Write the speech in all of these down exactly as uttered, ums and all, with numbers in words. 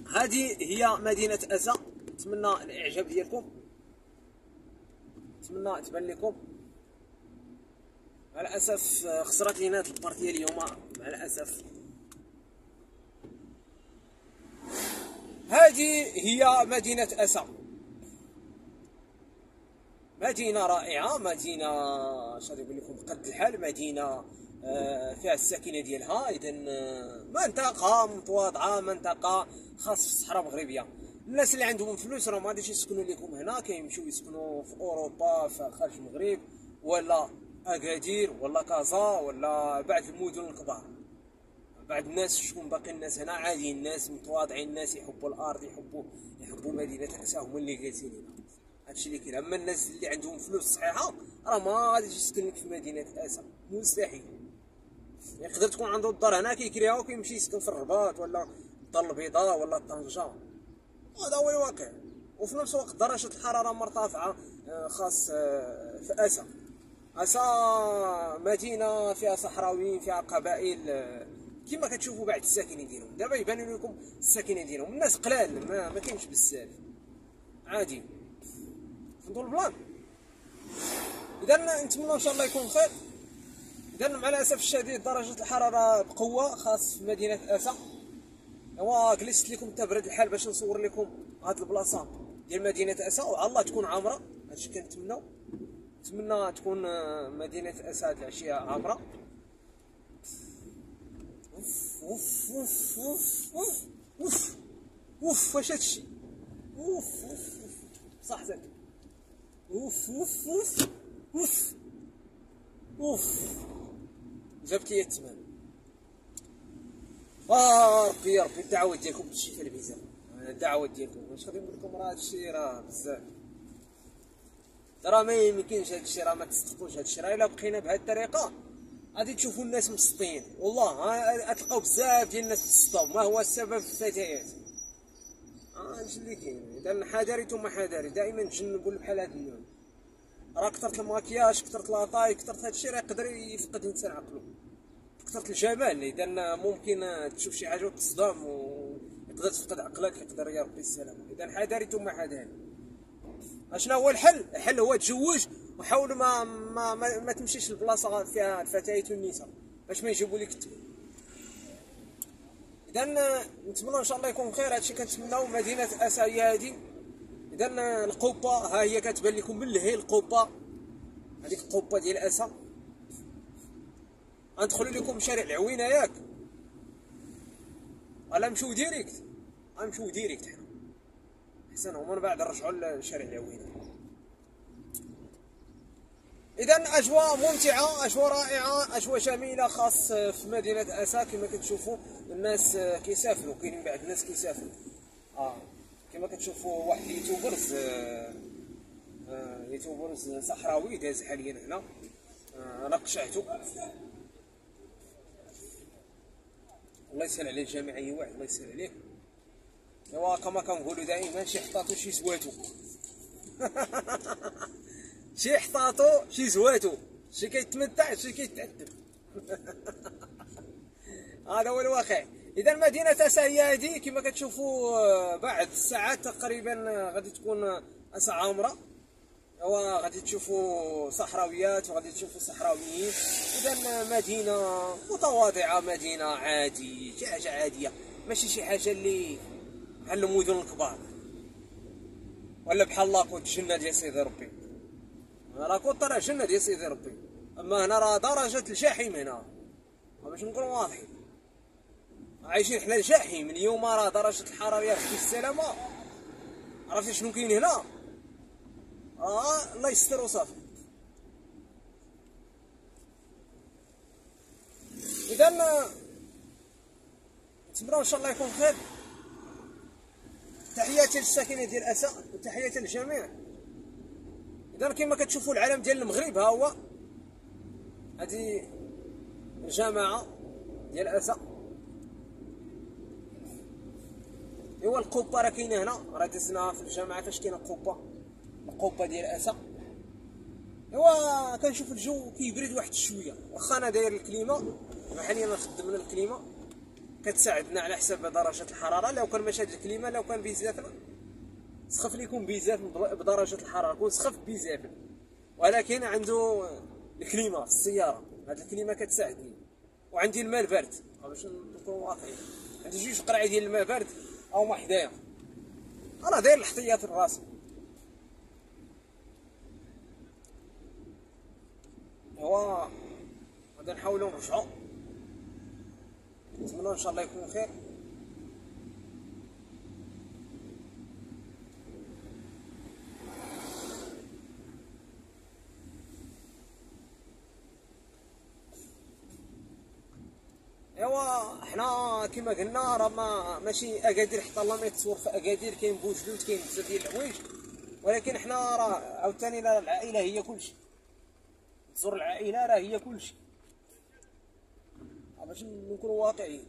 هذه هي مدينة أسا. نتمنى الإعجاب ديالكم، نتمنى تبان لكم. مع الأسف خسرت لينا هاد البارتيه اليوم، مع الأسف. هذه هي مدينة أسا، مدينة رائعة، مدينة اش غادي نقول لكم قد الحال، مدينة فيها الساكنة ديالها. إذا منطقة متواضعة، منطقة خاصة في الصحراء المغربية. الناس اللي عندهم فلوس راه ما غاديش يسكنوا لكم هنا، كيمشيو يسكنوا في أوروبا، في خارج المغرب، ولا أكادير، ولا كازا، ولا بعض المدن الكبار. بعض الناس شكون باقي الناس هنا عاديين، الناس متواضعين، الناس يحبوا الأرض، يحبوا يحبوا مدينة أسا، هما اللي جالسين هنا. هادشي اللي كاين. أما الناس اللي عندهم فلوس صحيحة راه ما غاديش يسكن لك في مدينة أسا، مستحيل. يقدر تكون عنده الدار هنا كيكريها وكيمشي يسكن في الرباط، ولا الدار البيضاء، ولا طنجة. هذا هو الواقع. وفي نفس الوقت درجة الحرارة مرتفعة، خاص في أسا. أسا مدينة فيها صحراويين، فيها قبائل، كما كتشوفوا بعض الساكنين ديالهم. دابا يبانوا لكم الساكنين ديالهم، الناس قلال، ما, ما كاينش بزاف، عادي. فهمتوا البلان؟ إذا نتمنى إن شاء الله يكون خير. إذا مع الأسف الشديد درجة الحرارة بقوة، خاص في مدينة أسا. ايوا جلست لكم تبرد الحال باش نصور لكم هاد البلاصه ديال مدينه اسا، وعلى الله تكون عامره. هادشي كنتمناو، نتمنى تكون مدينه اسا هاد العشيه عامره. اوف اوف اوف اوف اوف اوف اوف واش هادشي؟ اوف اوف صح زاد. اوف اوف اوف اوف اوف جابت لي التمام. آه ربي يا ربي، الدعوات ديالكم بالشفاء الميزان، الدعوات ديالكم. واش غادي نقول لكم؟ راه هادشي راه بزاف، راه ما يمكنش هادشي، راه ما تصدقوش هادشي. راه الا بقينا بهاد الطريقه غادي تشوفوا الناس مسطين، والله غتلقاو بزاف ديال الناس تصداو. ما هو السبب؟ الفتيات. اه هادشي اللي كاين. اذا حذري ثم حذري، دائما تجنبوا بحال هاد اللون. راه كثرت الماكياج، كثرت لاطاي، كثرت هادشي، راه يقدر يفقد الانسان عقلو. كثرة الجمال، إذا ممكن تشوف شي حاجة وتصدم ويقدر تفقد عقلك، يقدر يا ربي السلامة. إذا حذري ثم حذري. أشنا هو الحل؟ الحل هو تزوج، وحاول ما ما ما, ما تمشيش لبلاصة فيها الفتيات والنساء باش ما يجيبوا لك التم. إذا نتمنى إن شاء الله يكون خير. هادشي كنتمناو. مدينة أسا هي هادي. إذا القبة ها هي كتبان لكم من لهي، القبة هذيك القبة ديال أسا. غندخلوا لكم شارع العوينه ياك، ولا نمشيو ديريكت؟ غنمشيو ديريكت حنا احسن، ومن بعد نرجعوا لشارع العوينه. اذا اجواء ممتعه، اجواء رائعه، اجواء جميله، خاص في مدينه اسا. كما كتشوفوا الناس كيسافروا، كاينين بعض الناس كيسافروا. اه كما كتشوفوا واحد اليوتيوبرز، آه آه يوتيوبرز صحراوي داز حاليا هنا. آه انا قشعتو، الله يسهل عليه الجميع. اي واحد الله يسهل عليه. ايوا كما كنقولوا دائما، شي حطاتو شي زواتو. شي حطاتو شي زواتو، شي كيتمتع شي كيتعذب. هذا هو الواقع. اذا مدينه اسا هي هذه. كما كتشوفوا بعد الساعات تقريبا غادي تكون اسا عامره. ايوا غادي تشوفوا صحراويات وغادي تشوفوا صحراويين. اذا مدينه متواضعه، مدينه عادي، شي حاجه عاديه، ماشي شي حاجه اللي بحال المدن الكبار، ولا بحال لاكوت الجنه ديال سيدي ربي. لاكوت راه جنه ديال سيدي ربي، اما هنا راه درجه الجحيم. هنا باش نكونوا واضحين، عايشين حنا الجحيم. اليوم راه درجه الحراره يا ربي السلامه. عرفتي شنو كاين هنا؟ اه الله يستر وصافي. اذا نتمنى ان شاء الله يكون خير. تحياتي للساكنه ديال اسا وتحياتي للجميع. اذا كما كتشوفوا العلم ديال المغرب ها هو، هذه الجامعه ديال اسا. ايوا القبه راه كاينه هنا، راه دزنا في الجامعه فاش كاينه القبه، القبه ديال اسا. ايوا كنشوف الجو كيبرد واحد شويه، واخا انا داير الكليمه، حاليا انا خدمنا الكليمه. كتساعدنا على حساب درجه الحراره. لو كان ماشي هاد الكليمه، لو كان بزاف سخف ليكم بزاف بدرجه الحراره، كون سخف بزاف، ولكن عنده الكليمه في السياره. هاد الكليمه كتساعدني. وعندي الماء البارد باش نكون واقعي، عندي جوج قرعي ديال الماء بارد هما حدايا، انا داير الاحتياط لراسي. هو غادي نحاولوا نرجعوا، نتمنى ان شاء الله يكون خير. ايوا حنا كما قلنا راه ما ماشي اكادير، حتى الله ما يتصور في اكادير كاين بوجلوت، كاين بزاف ديال الحوايج، ولكن حنا راه عاوتاني العائله هي كلشي. تزور العائله راه هي كلشي، باش نكونوا واقعيين.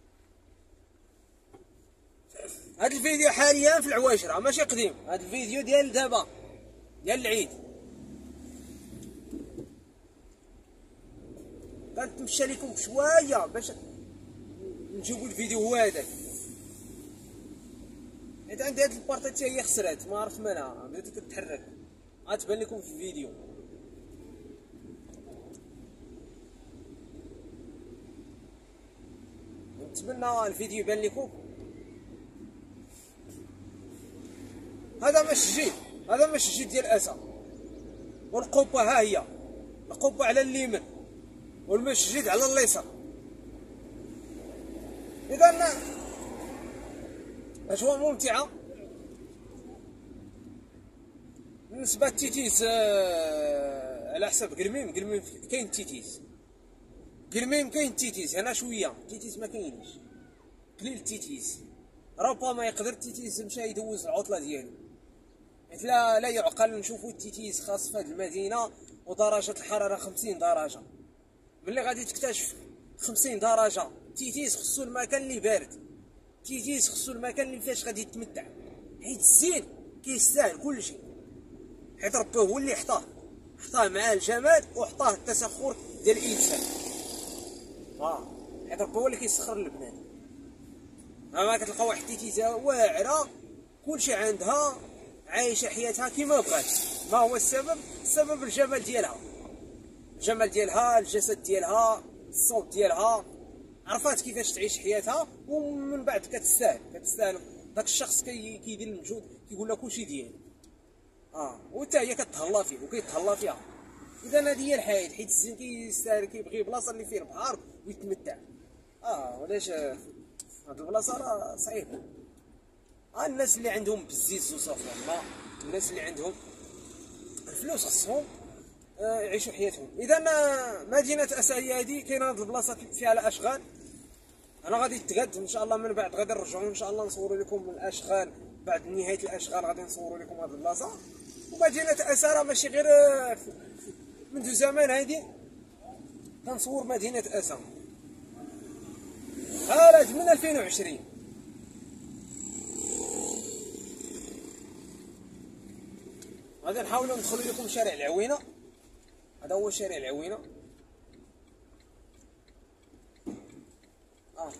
هاد الفيديو حاليا في العواشره ماشي قديم، هاد الفيديو ديال دابا ديال العيد. كنتمشى لكم بشويه باش نجيبوا الفيديو هو هذاك، حيت عندي هاد البارطه حتى هي خسرات، ما عرفت مالها بدات كتحرك، غتبان لكم في الفيديو. نتمنى الفيديو يبان لكم. هذا ماشي جيد، هذا ماشي جيد ديال الاسا، والقبه ها هي، القبه على اليمين والمسجد على اليسار. اذا اجواء ممتعه. بالنسبه للتيتيس آه على حسب قلميم، قلميم كاين تيتيس، قلميم كاين تيتيس، هنا شويه تيتيس ما كاينش، قليل التيتيس. ربما يقدر التيتيس مشى يدوز العطله ديالو، حيت لا لا يعقل نشوفو التيتيس خاص في هذه المدينه ودرجه الحراره خمسين درجه. ملي غادي تكتشف خمسين درجه، تيتيس خصو المكان اللي بارد، تيتيس خصو المكان اللي فاش غادي يتمتع، حيت الزين كيستاهل كلشي، حيت ربي هو اللي حطاه، حطاه مع الجمال وحطاه التسخر ديال الانسان. اه حيت ربي هو اللي كيسخر البنات. ما كتلقى واحد تيتيزا واعره كلشي عندها، عايشه حياتها كيما بغات. ما هو السبب؟ السبب الجمال ديالها، الجمال ديالها، الجسد ديالها، الصوت ديالها، عرفات كيفاش تعيش حياتها، ومن بعد كتستاهل، كتستاهل. داك الشخص كي كيدير المجهود كيقول لها كلشي ديالي. اه وحتى هي كتهلا فيه وكيتهلا فيها. اذا هذه هي الحياه، حيت الزين كيستاهل، كيبغي بلاصه اللي فيه البحر ويتمتع. اه ولاش هاد البلاصه راه صعيبه. ها الناس اللي عندهم بزيز وصافي، ما الناس اللي عندهم الفلوس خصهم آه يعيشوا حياتهم. اذا مدينه اساريه هذه كاينه هاد البلاصه فيها الاشغال. انا غادي نتغد ان شاء الله، من بعد غادي نرجعوا ان شاء الله نصوروا لكم الاشغال، بعد نهايه الاشغال غادي نصوروا لكم هاد البلاصه. ومدينه اسا ماشي غير منذ زمان هذه كنصور مدينه اسا، خارج من ألفين وعشرين. غادي نحاولوا ندخلوا لكم شارع العوينه. هذا هو شارع العوينه. اه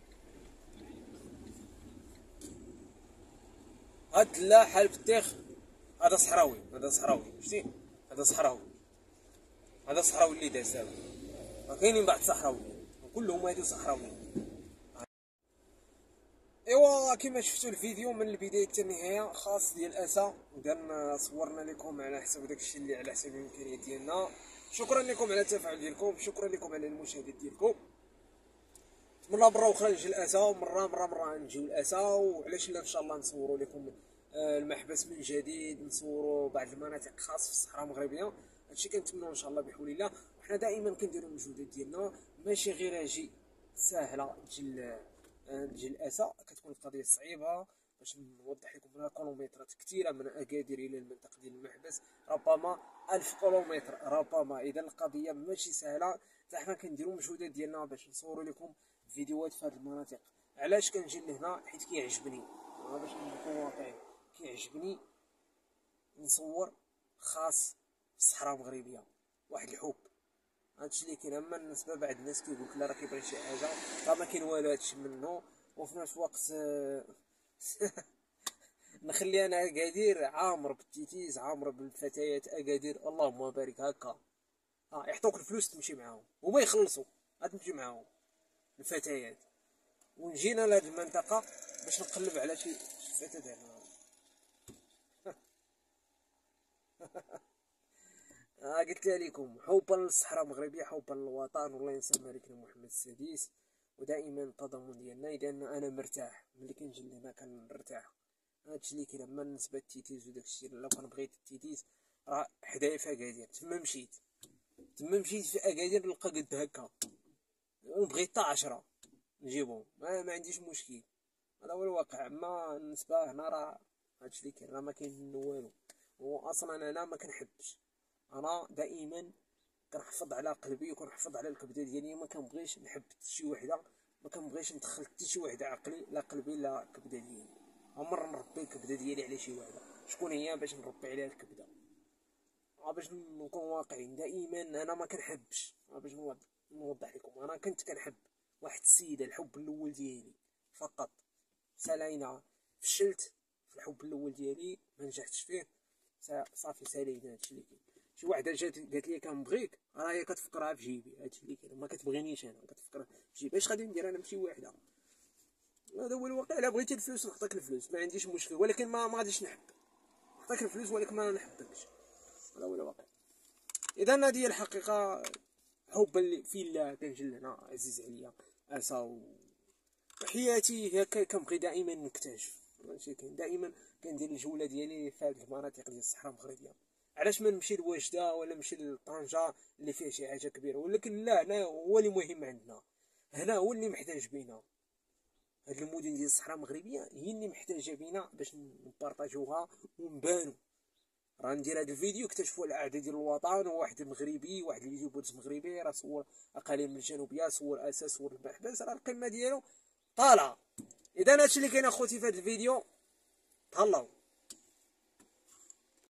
هاد لا حلب التيخ، هذا صحراوي، هذا صحراوي شتي، هذا صحراوي، هذا صحراوي اللي داز دابا. ما كاينين بعد صحراوي، كلهم هادو صحراوي. ايوا كما شفتوا الفيديو من البدايه حتى النهايه خاص ديال اسا، درنا صورنا لكم على حسب داكشي اللي على حسب الامكانيات ديالنا. شكرا لكم على التفاعل ديالكم، شكرا لكم على المشاهدات ديالكم. مره مره اخرى نجي لاسا، ومره مره مره نجيو لاسا، وعلاش لا ان شاء الله نصوروا لكم المحبس من جديد، نصوروا بعض المناطق خاص في الصحراء المغربيه. هادشي كنتمنوا ان شاء الله بحول الله. وحنا دائما كنديروا المجهودات ديالنا، ماشي غير اجي ساهله تجي تجي لاسا، كتكون القضيه صعيبه. باش نوضح لكم هنا كيلومترات كثيره من اكادير الى المنطقه ديال المحبس، ربما ألف كيلومتر ربما. اذا القضيه ماشي سهله، حتى حنا كنديروا المجهودات ديالنا باش نصوروا لكم فيديوهات في هذه المناطق. علاش كنجي لهنا؟ حيت كيعجبني، باش نكون واقعي، كيعجبني نصور خاص في الصحراء المغربيه، واحد الحب. هادشي اللي كاين. اما بالنسبه بعض الناس كيقول لك لا راه كيبغي شي حاجه راه ما كاين والو هادشي منه، وفي نفس الوقت نخلي انا اكادير عامر بالتيتيز، عامر بالفتيات اكادير، اللهم بارك هكا. اه يعطوك الفلوس تمشي معاهم وما يخلصوا، غتمشي معاهم الفتيات. ونجينا لهاد المنطقه باش نقلب على شي فتاه هنا. آه قلت لكم حبا للصحراء المغربيه، حبا للوطن، والله ينسى ملكنا محمد السادس، ودائما التضامن ديالنا. اذا انا مرتاح ملي كنجي لهنا كنرتاح. هادشي اللي كاين. اما بالنسبه للتيتيز وداكشي، لو كان بغيت التيتيز راه حدايا في اكادير، تما مشيت تما مشيت في اكادير نلقى قد هكا، وبغيت حتى عشرة نجيبهم، ما, ما عنديش مشكل. هذا هو الواقع. اما بالنسبه هنا راه هادشي اللي كاين، راه ما كاين منه والو. واصلا انا ما كنحبش، انا دائما كنحافظ على قلبي وكنحافظ على الكبده ديالي، ما كنبغيش نحب شي وحده، ما كنبغيش ندخل حتى شي وحده عقلي، لا قلبي لا الكبده ديالي. عمر نربي الكبده ديالي على شي وحده، شكون هي باش نربي عليها الكبده؟ باش نكون واقعي دائما انا ما كنحبش. باش نوضح لكم، انا كنت كنحب واحد السيده الحب الاول ديالي فقط، سالينا فشلت في الحب الاول ديالي، ما نجحتش فيه، صافي سالينا. هادشي اللي كاين. شي وحده جات قالت لي كنبغيك، راه هي كتفكرها في جيبي. هادشي اللي كاين، ما كتبغينيش انا، كتفكر في جيبي. اش غادي ندير انا بشي وحده؟ هذا هو الواقع. الا بغيتي الفلوس نعطيك الفلوس، ما عنديش مشكل، ولكن ما ما غاديش نحب. نعطيك الفلوس ولكن ما نحبكش. هذا هو الواقع. اذا هذه هي الحقيقه. حبا اللي في الله كنجي لهنا عزيز عليا اسا، وحياتي هكا كنبغي دائما نكتشف. هادشي كاين. دائما كندير الجوله ديالي في هذه المناطق ديال الصحراء المغربيه. علاش ما نمشي لوجده ولا نمشي لطنجه اللي فيها شي حاجه كبيره؟ ولكن لا، هنا هو اللي مهم عندنا، هنا هو اللي محتاج بينا. هاد المدن ديال الصحراء المغربيه هي اللي محتاجه بينا باش نبارطاجوها ونبانو. راه ندير هذا الفيديو اكتشفوا الاعداء ديال الوطن، وواحد مغربي، واحد اليوتيوبرز مغربي راه صور اقاليم الجنوبيه، صور اساس، صور المحبس، راه القمه ديالو طالعه. اذا هادشي اللي كاين اخوتي في هذا الفيديو. تهلاو.